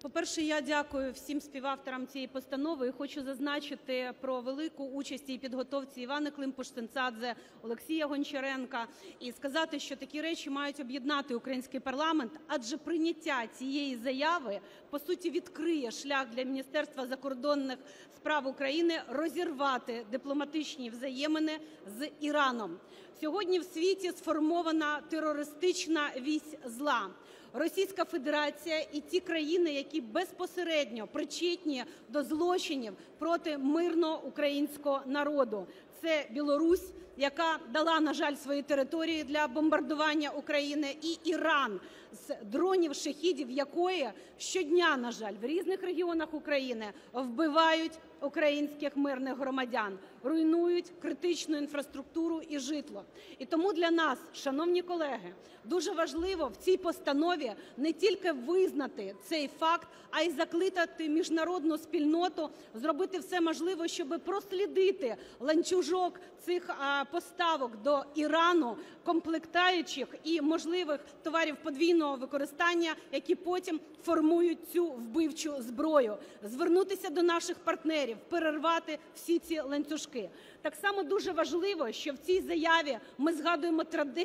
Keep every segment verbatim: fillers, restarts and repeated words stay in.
По-перше, я дякую всім співавторам цієї постанови і хочу зазначити про велику участь і підготовці Іванни Климпуш-Цинцадзе, Олексія Гончаренка і сказати, що такі речі мають об'єднати український парламент, адже прийняття цієї заяви, по суті, відкриє шлях для Міністерства закордонних справ України розірвати дипломатичні взаємини з Іраном. Сьогодні в світі сформована терористична вісь зла. Російська Федерація і ті країни, які безпосередньо причетні до злочинів проти мирного українського народу. Це Білорусь, яка дала, на жаль, свої території для бомбардування України, і Іран, з дронів, шахедів якої щодня, на жаль, в різних регіонах України вбивають українських мирних громадян, руйнують критичну інфраструктуру і житло. І тому для нас, шановні колеги, дуже важливо в цій постанові не тільки визнати цей факт, а й закликати міжнародну спільноту зробити все можливе, щоб прослідити ланцюжок цих поставок до Ірану, комплектуючих і можливих товарів подвійного використання, які потім формують цю вбивчу зброю, звернутися до наших партнерів, перервати всі ці ланцюжки. Так само дуже важливо, що в цій заяві ми згадуємо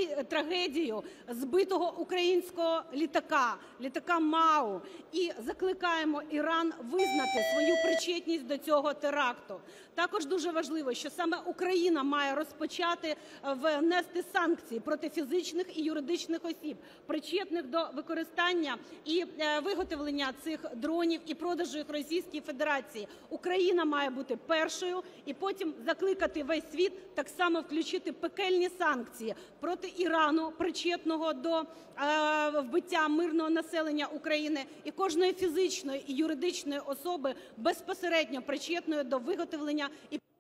трагедію збитого українського літака, літака МАУ, і закликаємо Іран визнати свою причетність до цього теракту. Також дуже важливо, що саме Україна має розпочати внести санкції проти фізичних і юридичних осіб, причетних до використання і виготовлення цих дронів і продажу їх Російській Федерації. Україна має бути першою і потім закликати весь світ так само включити пекельні санкції проти Ірану, причетного до е, вбиття мирного населення України, і кожної фізичної і юридичної особи, безпосередньо причетної до виготовлення і